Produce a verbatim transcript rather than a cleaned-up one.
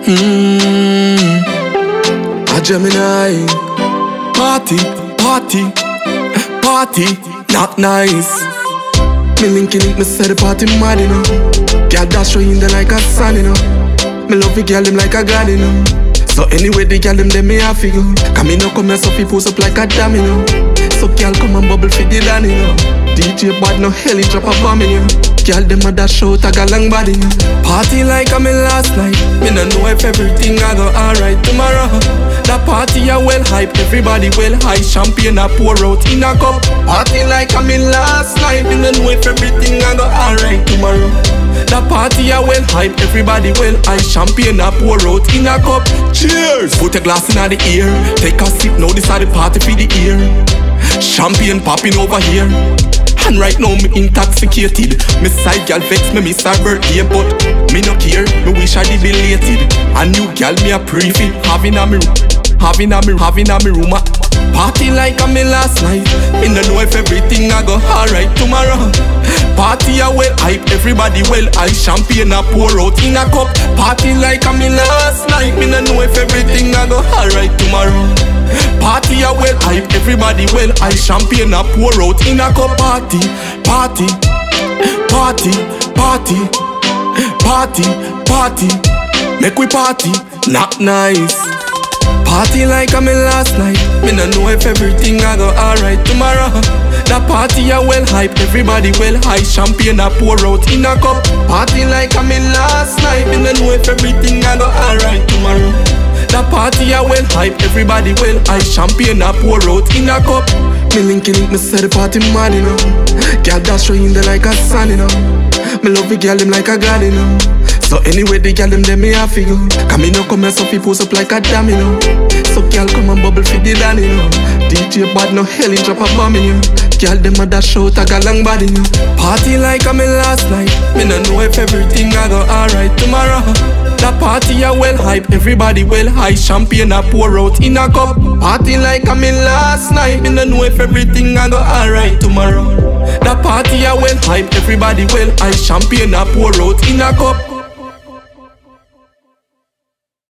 Mmm, a Gemini. Party, party, party, not nice. Me linking it, me say the party mad, you know. Girl dash you in there like a sun, you know. Me love the girl them like a god, you know. So anyway, the girl them, them me a figure. Cause me no come here so people up like a dam, you know. So girl come and bubble for the dan, you know. D J bad no hell, he drop a bomb, you know. Girl them a dash out a galang body, you know. Party like I'm in last night. Me no know if everything I go alright tomorrow. That party a well hype, everybody well high. Champagne a pour out in a cup. Party like I'm in last night. Me no know if everything I go alright tomorrow. That party a well hype, everybody well high. Champagne a pour out in a cup. Cheers! Put a glass in the ear. Take a sip, now this a the party for the ear. Champagne popping over here. And right now me intoxicated. Me side gal vex me miss her birthday, but me no care, me wish I did belated. A new gal me a pre-fit, having a me Having a me, having a me room. Party like a me last night. Me no know if everything I go alright tomorrow. Party a well hype, everybody well high. Champagne a pour out in a cup. Party like a me last night. Me no know if everything I go alright tomorrow. Party a well hype, everybody well high. Champagne a pour out in a cup. Party, party, party, party, party, party. Make we party, not nice. Party like I'm in last night. Me no know if everything I go alright tomorrow. That party a well hype, everybody well high. Champagne a pour out in a cup. Party like I'm in last night. Me no know if everything I go alright tomorrow. That party a well hype, everybody well high. Champagne a pour out in a cup. Me linking it, me say the party mad, you know. Girl dash you in there like a sun, you know. Me love the girl them like a god, you know. So anyway, the girl them, them me a figure. Cause me no come here so people up like a dam, you know. So girl come and bubble for the dan, you know. D J bad no hell, he drop a bomb, you know. Girl them a dash out a galang body, you know. Party like I'm in last night. Me no know if everything I go alright tomorrow. That party a well hype, everybody well high. Champagne a pour out in a cup. Party like I'm in last night. Me no know if everything I go alright tomorrow. That party a well hype, everybody well high. Champagne a pour out in a cup.